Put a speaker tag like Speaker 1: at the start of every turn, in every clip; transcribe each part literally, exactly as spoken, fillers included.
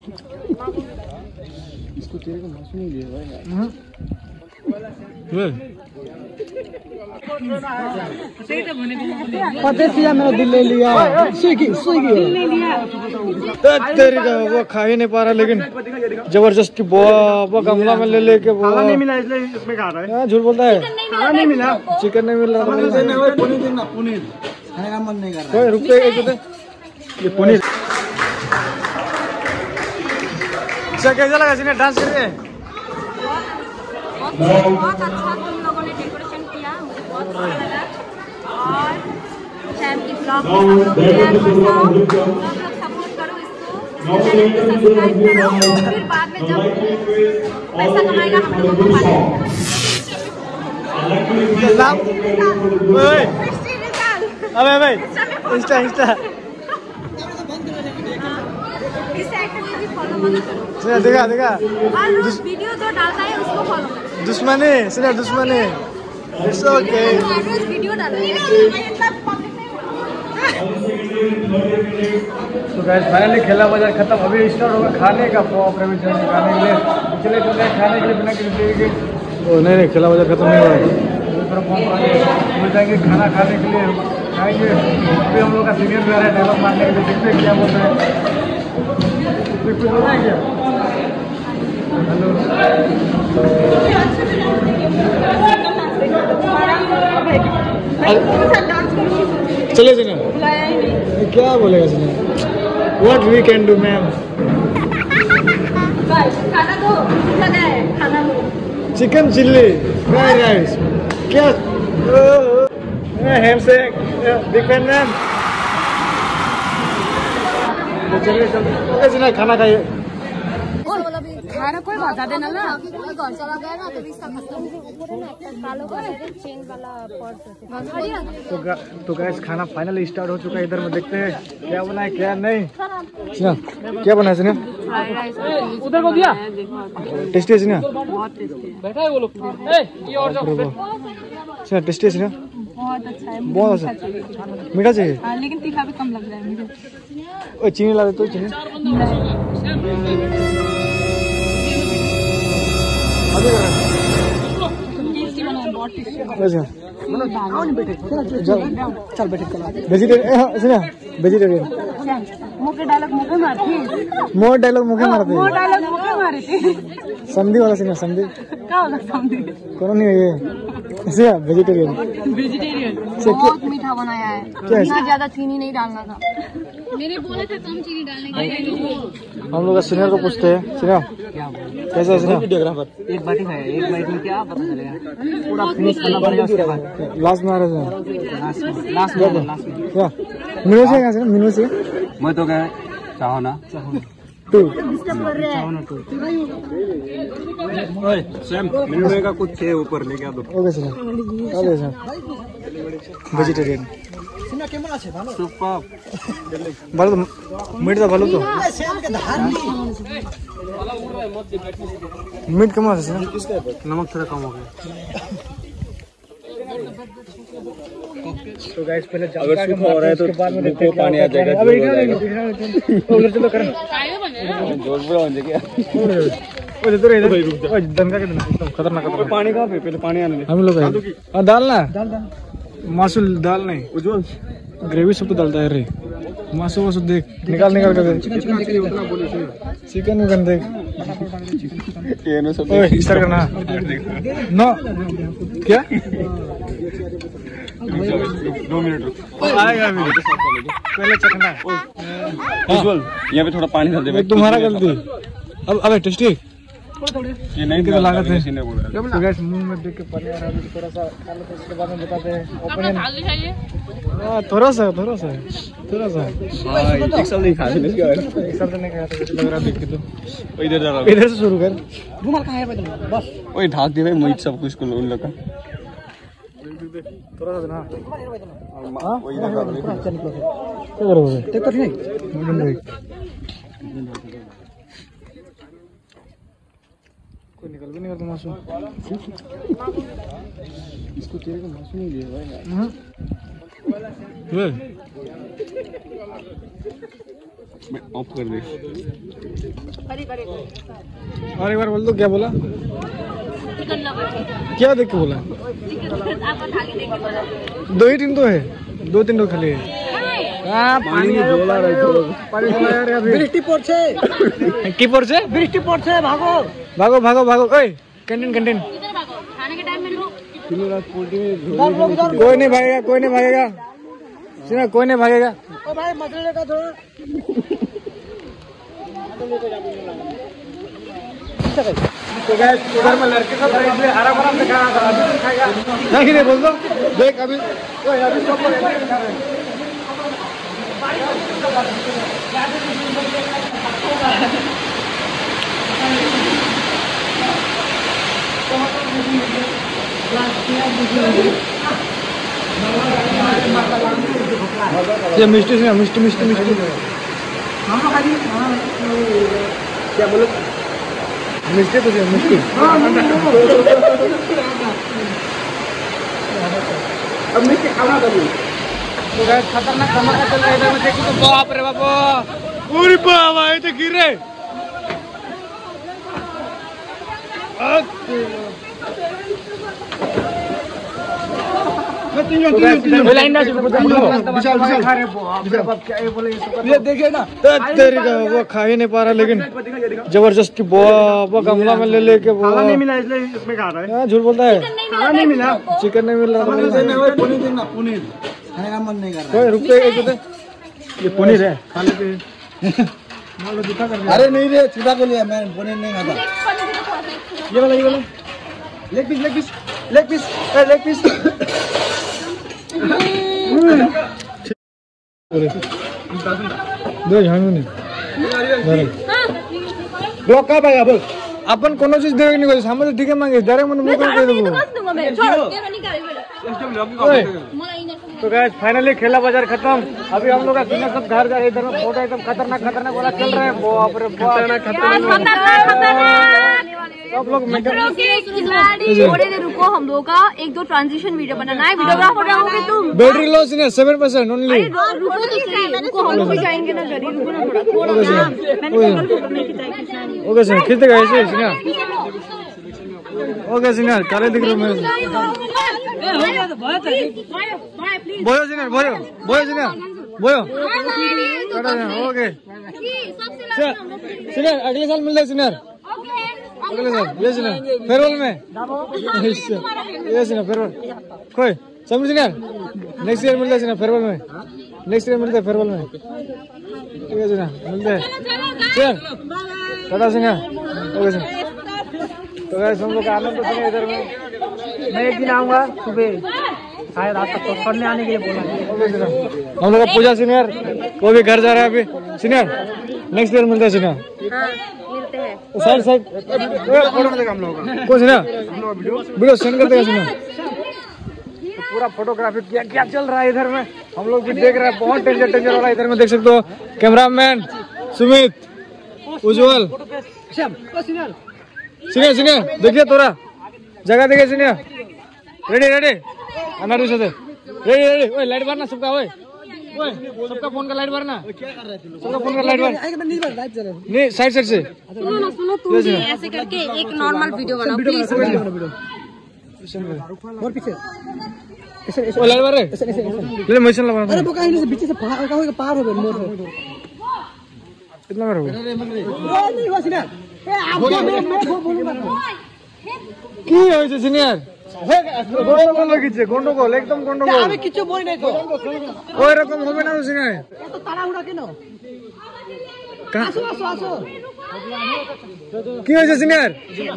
Speaker 1: इसको तेरे को मासूम नहीं लिया भाई। पता किया मेरा दिल ले लिया। स्विगी स्विगी तेरी का वो खा ही नहीं पा रहा, लेकिन जबरदस्ती वो वो गमला में ले लेके वो नहीं मिला इसलिए इसमें खा रहा है। झूठ बोलता है, खाना नहीं मिला, चिकन नहीं मिल रहा। पनीर देना, पनीर खाने का मन नहीं कर रहा है। रुक एक ये पनीर कैसा लगा? सीने डांस कर रहे हैं।
Speaker 2: बहुत अच्छा तुम लोगों ने डेकोरेशन किया, मुझे बहुत अच्छा लगा। और फैमिली ब्लॉग में सब लोग प्यार बरसाओ, सब लोग सपोर्ट करो इसको, चैनल को सब्सक्राइब करो। फिर बाद में जब पैसा कमाएगा हम लोगों को पार्टी
Speaker 1: अबे भाई इंस्टा इंस्टा देखा देखा
Speaker 2: वीडियो जो डालता है उसको फॉलो करो।
Speaker 1: दुश्मनी सिर्फ दुश्मनी। It's okay.
Speaker 2: वीडियो डालो।
Speaker 1: तो गाइस फाइनली खेला बाजार खत्म, अभी स्टार्ट होगा खाने का खाने के लिए। चले चले खाने के लिए बिना किसी के। ओ नहीं नहीं खेला बाजार खत्म नहीं हुआ, जाएंगे खाना खाने के लिए, खाएंगे। अभी हम लोग का सीनियर भी आ रहा है डायलॉग मारने के लिए, देखते हैं क्या बोल रहे हैं। कुछ बोलना है क्या? हेलो चले सीना क्या बोलेगा सीना? What we can do ma'am?
Speaker 2: खाना दो, खाना दो।
Speaker 1: चिकन चिल्ली फ्राइड राइस क्या हैमशेक बिग फैन मैम। चलिए चलिए खाना खाइए।
Speaker 2: खाना कोई बता देना ना, घर चला गया ना तो रिश्ता खत्म। कालो का चेन वाला पर्स तो गा,
Speaker 1: तो गैस खाना फाइनली स्टार्ट हो चुका है। इधर में देखते हैं क्या बना है क्या नहीं। सिना क्या बना है सिना? उधर को दिया टेस्टी है सिना,
Speaker 2: बहुत टेस्टी है।
Speaker 1: बैठा है वो लोग। ये और जाओ सिना, टेस्टी है सिना,
Speaker 2: बहुत अच्छा है।
Speaker 1: बहुत अच्छा मीठा चाहिए
Speaker 2: लेकिन तीखा भी कम लग रहा है मुझे।
Speaker 1: ओ चीनी ला दे तो चीनी अभी कर चल बैठे वेजिटेरियन वेजिटेरियन
Speaker 2: मुके डायलॉग मुके मारती
Speaker 1: मोर डायलॉग मुके मारती
Speaker 2: मोर डायलॉग मुके मारी थी।
Speaker 1: संधि वाला सिंह संधि
Speaker 2: क्या होगा संधि?
Speaker 1: कौन नहीं है ये वेजिटेरियन।
Speaker 2: वेजिटेरियन बहुत मीठा बनाया है, इतना ज्यादा चीनी नहीं डालना था। मेरे बोले थे कम चीनी डालने के।
Speaker 1: हम लोग सीनियर को पूछते हैं, सीनियर कैसा है सीनियर?
Speaker 3: वीडियोग्राफर एक बाटी खाया, एक बाइट में क्या पता चलेगा, पूरा फिनिश करना पड़ेगा उसके बाद।
Speaker 1: लास्ट में आ रहे थे
Speaker 3: लास्ट में लास्ट में लास्ट में
Speaker 1: क्या मिनू से कहां से मिनू से
Speaker 3: मैं तो कह चाहो ना
Speaker 1: टू
Speaker 2: डिस्टर्ब कर रहे हैं।
Speaker 3: ओए सैम मिनू का कुछ है ऊपर लेके आ दो।
Speaker 1: Okay sir okay sir vegetarian
Speaker 3: सुना केमन আছে ভালো সুপার
Speaker 1: ভালো তো মিট দা ভালো তো मिट कम আছে ना, नमक थोड़ा कम हो गया। तो गाइस पहले
Speaker 3: अगर सूखा हो रहा है तो देखो पानी आ जाएगा।
Speaker 1: अबे इधर उधर चलो कर
Speaker 3: जोर पूरा हो जाएगा।
Speaker 1: ओए इधर इधर ओए दंगा के दिन एकदम खतरनाक खतरनाक।
Speaker 3: पानी कहां पे? पहले पानी आने दे।
Speaker 1: हम लोग हां डाल ना डाल डाल मासूल दाल नहीं
Speaker 3: उज्जवल
Speaker 1: ग्रेवी सब तो डालता है रे। मासू वासू देख निकाल निकाल कर दे। चिकन विकन देख
Speaker 3: ये नो सब
Speaker 1: स्टार्ट करना नो क्या
Speaker 3: दो मिनट रुक
Speaker 1: आएगा अभी पहले चखना।
Speaker 3: उज्जवल यहाँ पे थोड़ा पानी डाल दे।
Speaker 1: तुम्हारा गलती। अब अबे टेस्टी
Speaker 3: ये नहीं
Speaker 1: तो लागत है।
Speaker 3: सीने बोल रहा
Speaker 1: तो गैस मुंह में देख के पानी आ रहा है, थोड़ा सा खा लो तो उसके बाद में बताते हैं ओपिनियन। हां थोड़ा सा थोड़ा सा थोड़ा सा
Speaker 3: भाई एक साल नहीं खाने में क्या है?
Speaker 1: एक साल तो नहीं खाया था, लग रहा देख के तो।
Speaker 3: इधर जा रहा
Speaker 1: इधर से शुरू कर।
Speaker 2: रुमाल कहां है बस?
Speaker 3: ओए ढाक दे भाई मीट सब कुछ को उन लोग का
Speaker 1: थोड़ा सा ना
Speaker 3: हां वही लगा दे।
Speaker 1: क्या करोगे देख तो नहीं कोई निकल भी नहीं करता मासूम। इसको तेरे को मासूम नहीं लिया भाई।
Speaker 3: मैं ऑफ कर दे।
Speaker 1: और एक बार बोल दो, क्या बोला?
Speaker 2: Chicken lover.
Speaker 1: क्या देख के बोला?
Speaker 2: चिकन आप खा के देख के बोला।
Speaker 1: दो ही दिन तो है, दो तीन लोग खाली है। हाँ, पानी बृष्टि पड़ছে की पड़ছে
Speaker 3: বৃষ্টি পড়ছে, ভাগো
Speaker 1: भागो भागो भागो। ओए कैंटीन कैंटीन।
Speaker 2: इधर भागो, खाने के टाइम में लोग।
Speaker 1: कोई नहीं भागेगा, कोई नहीं भागेगा, सुना, कोई नहीं भागेगा।
Speaker 3: ओ भाई मसाले का थोड़ा
Speaker 1: तो गाइस उधर में लड़के सब इसलिए आराम आराम से खाना था, अभी खाएगा नहीं नहीं बोल दो। देख अभी ओए अभी सब लोग ऐसे खा रहे हैं। ये मिष्टी से मिष्टी मिष्टी मिष्टी क्या बोलो? मिष्टी तो मिष्टी अब मिष्टी खाना कभी तो गाइस खतरनाक धमाका चल रहा है इधर में। देखो तो बाप रे बाप, पूरी बाबा ये तो गिर रहे।
Speaker 3: ये देखिए ना,
Speaker 1: तेरी का वो खा ही नहीं पा रहा, लेकिन जबरदस्ती वो गमला में ले लेके वो
Speaker 3: नहीं मिला इसलिए इसमें खा रहा है।
Speaker 1: हाँ, झूठ बोलता है,
Speaker 3: खाना नहीं मिला,
Speaker 1: चिकन नहीं मिल रहा।
Speaker 3: पनीर देना, पनीर खाने का मन नहीं कर रहा।
Speaker 1: रुक ये पनीर है, खा लेते।
Speaker 3: अरे नहीं रे, छुटा को लिया मैं, पनीर नहीं खाता।
Speaker 1: ये वाला ये वाला leg piece leg piece leg piece leg piece. दो झांगू नहीं ब्लॉक का भाई। अब अपन कोनो चीज देवे नहीं, सामने ठीक है मांगे डायरेक्ट मन मुंह कर देबो। तो गाइस फाइनली खेला बाजार खत्म। अभी हम लोग का सीना सब घर जा रहे, इधर में फोटो एकदम खतरनाक खतरनाक वाला चल रहा है। बाप रे बाप, सब लोग
Speaker 2: थोड़ी देर रुको, हम लोगों का एक दो ट्रांजिशन वीडियो बनाना है। वीडियोग्राफर रहोगे तुम?
Speaker 1: बैटरी लॉस है सेवन परसेंट ओनली।
Speaker 2: रुको तो सही, रुको, हम लोग भी जाएंगे ना घर। रुको ना थोड़ा थोड़ा ना, मैंने फोटो नहीं खिंचाई।
Speaker 1: ओके सर, खींचते गए ऐसे सीना। ओके सीनियर, काले दिख रहे हो मैं। बोयो सीनियर, बोयो बोयो सीनियर, बोयो। ओके सीनियर, अगले साल मिलते हैं सीनियर, अगले साल। ये सीनियर फेयरवेल में, ये सीनियर फेयरवेल कोई समझ सीनियर, नेक्स्ट ईयर मिलते हैं सीनियर फेयरवेल में, नेक्स्ट ईयर मिलते हैं फेयरवेल में। ठीक है सीनियर, मिलते हैं senior, tata senior. Okay senior. तो गाइस हम लोग का आनंद तो सुने इधर में।
Speaker 3: मैं एक दिन आऊंगा सुबह, शायद रात तक तो पढ़ने आने के लिए बोला।
Speaker 1: हम लोग का पूजा सीनियर वो भी घर जा रहा है अभी। सीनियर नेक्स्ट ईयर मिलते हैं सीनियर।
Speaker 2: हाँ, मिलते हैं।
Speaker 1: साइड साइड फोटो देगा हम लोग का कौन सीनियर, वीडियो सेंड कर देगा सीनियर। तो पूरा फोटोग्राफी किया क्या चल रहा है इधर में, हम लोग भी देख रहे हैं। बहुत डेंजर डेंजर वाला इधर में देख सकते हो। Cameraman Sumit, Ujjwal, senior senior देखिए थोड़ा जगह देखिए सीनियर। रेडी रेडी अनारू से रेडी रेडी। ओए लाइट भरना सबका, ओए ओए सबका फोन का लाइट भरना, सबका फोन का लाइट भर। नहीं साइड साइड से
Speaker 2: सुनो ना, सुनो तुम भी ऐसे करके एक नॉर्मल वीडियो बनाओ प्लीज।
Speaker 3: और पीछे
Speaker 1: ओ लाइट भर रे, ले मशीन लगा।
Speaker 3: अरे वो कहीं से पीछे से पार का पार हो गया मोड़
Speaker 1: कितना बार हो गया?
Speaker 3: नहीं हुआ सीनियर, ए आप मैं बोलूंगा
Speaker 1: কি হয়েছে সিনিয়র? গন্ডগোল হয়েছে, গন্ডগোল একদম গন্ডগোল।
Speaker 3: আমি কিছু বলি নাই তো,
Speaker 1: ওই রকম হবে না সিনিয়র।
Speaker 3: এত তাড়াহুড়া কেন? আসো আসো আসো।
Speaker 1: কি হয়েছে সিনিয়র?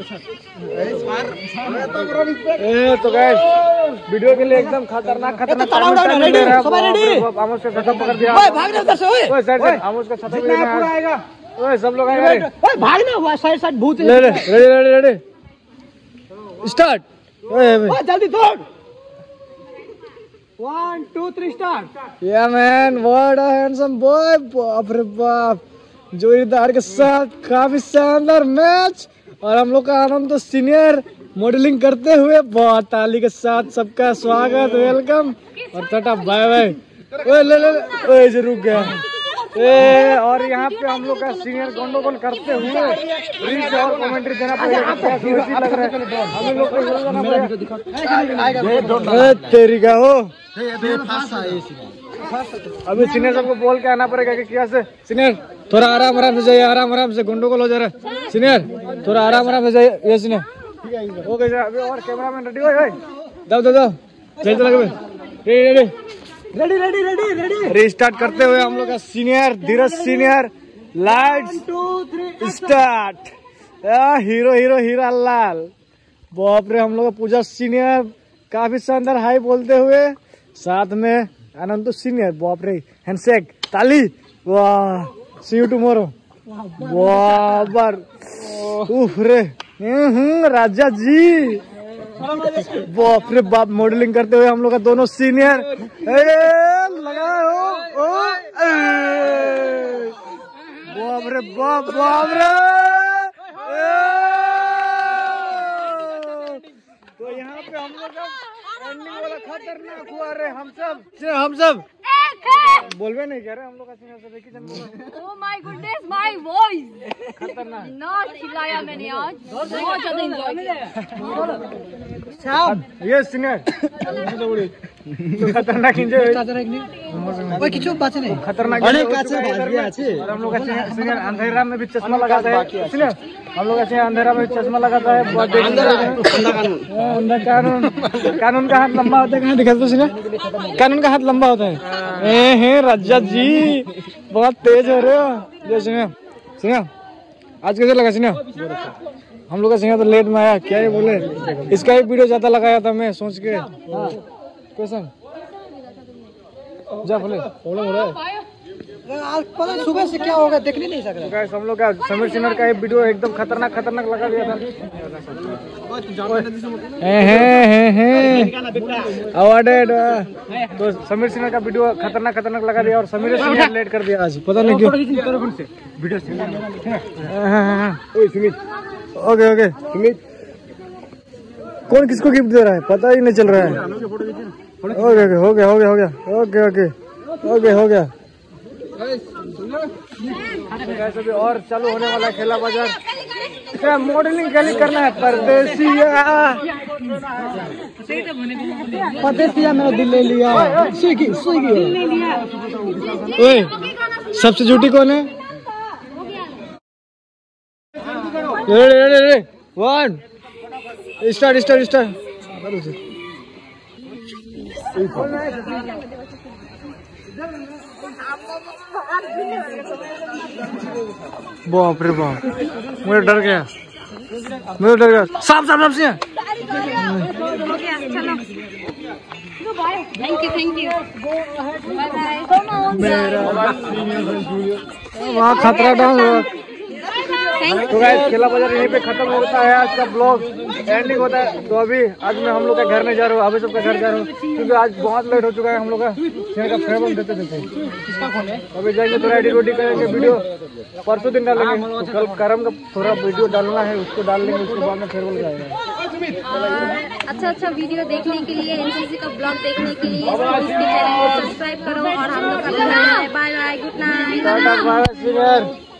Speaker 1: ए तो गाइस वीडियो के लिए एकदम खतरनाक खतरनाक
Speaker 3: ताड़ाहुड़ा ना, रेडी सब रेडी।
Speaker 1: आमोश का छाता पकड़ दिया।
Speaker 3: ओए भाग ना उधर से, ओए
Speaker 1: ओए साइड साइड आमोश का छाता पूरा आएगा। ओए सब लोग आएंगे।
Speaker 3: ओए भाग ना, हुआ साइड साइड भूत
Speaker 1: ले ले रेडी रेडी रेडी स्टार्ट। ओए
Speaker 3: ओए जल्दी दौड़, one two three start.
Speaker 1: Yeah man what a handsome boy, बाप रे बाप, जोरदार के साथ काफी शानदार मैच। और हम लोग का आनंद तो सीनियर मॉडलिंग करते हुए बहुत ताली के साथ सबका स्वागत, वेलकम और टाटा बाय बाय। ओए ले ले ओए जे रुक गया। ए, और यहाँ पे हम लोग का सीनियर गंडोगोल करते हुए रीच और कमेंट्री देना पड़ेगा। लग रहा है हम लोग को तेरी का हो। अभी सीनियर सबको बोल के आना पड़ेगा कि क्या से सीनियर थोड़ा आराम आराम से जाइए, आराम आराम से गंडोगोल हो जा रहा है। सीनियर थोड़ा आराम आराम से जाइए। ये सीनियर हो गया अभी। और कैमरा मैन रेडी हो भाई, दो दो दो चलते लगे ready ready ready ready ready ready restart करते हुए हम लोग का senior Dheeraj senior lights start. Hero hero Hira Lal बाप रे। हम लोग का पूजा सीनियर काफी शानदार हाई बोलते हुए, साथ में आनंद सीनियर बाप रे हैंडशेक ताली। वाह सी यू टुमारो। वाह बार उफ रे हम्म राजा जी बाप रे बाप। मॉडलिंग करते हुए हम लोग का दोनों सीनियर लगा हो। बाप रे बाप बाप रे। तो यहाँ पे हम लोग का एंडिंग वाला खतरनाक हुआ रे। हम सब हम सब बोलवे नहीं कह रहे हम लोग का सीनियर सब एक ही जन बोला।
Speaker 2: Oh my goodness my voice
Speaker 1: खतरनाक
Speaker 2: ना खिलाया मैंने आज, बहुत ज्यादा एंजॉय किया।
Speaker 1: ये सीनियर खतरनाक एंजॉय
Speaker 3: ওই কিছু বাঁচে নেই।
Speaker 1: खतरनाक
Speaker 3: অনেক আছে ভাগ্য আছে।
Speaker 1: और हम लोग का सीनियर अंधेरा में भी चश्मा लगाता है। सीनियर हम लोग का अंधेरा में चश्मा लगाता है। अंधा कानून कानून का हाथ लंबा होता है। कहाँ दिखा दो सीनियर, कानून का हाथ लंबा होता है। ए हे राजा जी बहुत तेज हो रहे हो। जो सीनियर सीनियर आज कैसे लगा सीनियर? हम लोग का सीनियर तो लेट में आया, क्या ही बोले। इसका ही वीडियो ज्यादा लगाया था मैं सोच के। क्वेश्चन जा बोले प्रॉब्लम हो रहा है।
Speaker 3: आज पता सुबह से क्या होगा देख नहीं सक रहा।
Speaker 1: हम लोग का समीर सिन्हा का वीडियो एकदम खतरनाक खतरनाक लगा दिया था। अवार्डेड तो समीर सिन्हा का वीडियो खतरनाक खतरनाक लगा दिया और समीर सिन्हा लेट कर दिया आज, पता नहीं क्यों। ओके ओके सुमित कौन किसको गिफ्ट दे रहा है पता ही नहीं चल रहा है। ओके ओके हो गया हो गया हो गया ओके ओके ओके हो गया। अभी और चालू होने वाला खेला बाजार। क्या मॉडलिंग कैली करना है? परदेसिया
Speaker 3: परदेसिया मेरा दिल ले लिया। स्विगी स्विगी
Speaker 1: ओए सबसे झूठी कौन है? Ready ready ready one start start start. बाप रे बाप मुझे डर गया मुझे डर गया। साफ साफ साफ से
Speaker 2: थैंक यू थैंक यू
Speaker 1: वहाँ खतरा डांस हुआ। तो गाइस खेला बाजार यहीं पे खत्म होता है आज का ब्लॉग, एंडिंग होता है। तो अभी आज मैं हम लोग का घर नहीं जा रहा हूँ, अभी सबका घर जा रहा हूँ क्योंकि आज बहुत लेट हो चुका है। हम लोग का फेवल देते देते अभी जाएंगे थोड़ा एडिट वोडिट करेंगे, वीडियो परसों दिन डालेंगे। तो कल करम का थोड़ा वीडियो डालना है, उसको डाल लेंगे, उसके बाद में फेवल जाएगा।
Speaker 2: अच्छा अच्छा वीडियो देखने के लिए, एनसीसी का ब्लॉग देखने के लिए इसके चैनल को सब्सक्राइब करो और हम लोग का बाय बाय गुड नाइट।